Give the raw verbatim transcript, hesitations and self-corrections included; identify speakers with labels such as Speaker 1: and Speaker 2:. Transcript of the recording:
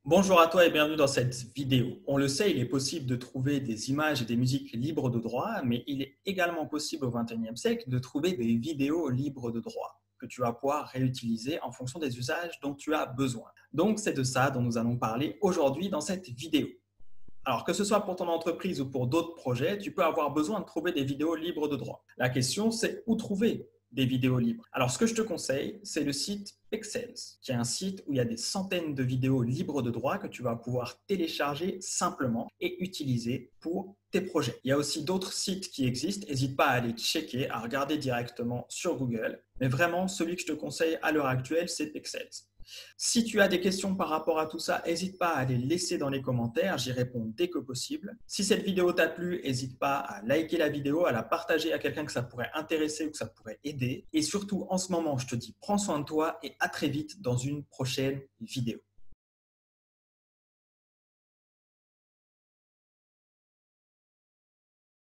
Speaker 1: Bonjour à toi et bienvenue dans cette vidéo. On le sait, il est possible de trouver des images et des musiques libres de droit, mais il est également possible au vingt et unième siècle de trouver des vidéos libres de droit que tu vas pouvoir réutiliser en fonction des usages dont tu as besoin. Donc, c'est de ça dont nous allons parler aujourd'hui dans cette vidéo. Alors, que ce soit pour ton entreprise ou pour d'autres projets, tu peux avoir besoin de trouver des vidéos libres de droit. La question, c'est où trouver des vidéos libres. Alors, ce que je te conseille, c'est le site Pexels, qui est un site où il y a des centaines de vidéos libres de droit que tu vas pouvoir télécharger simplement et utiliser pour tes projets. Il y a aussi d'autres sites qui existent. N'hésite pas à aller checker, à regarder directement sur Google. Mais vraiment, celui que je te conseille à l'heure actuelle, c'est Pexels. Si tu as des questions par rapport à tout ça, n'hésite pas à les laisser dans les commentaires, j'y réponds dès que possible. Si cette vidéo t'a plu, n'hésite pas à liker la vidéo, à la partager à quelqu'un que ça pourrait intéresser ou que ça pourrait aider. Et surtout, en ce moment, je te dis, prends soin de toi et à très vite dans une prochaine vidéo.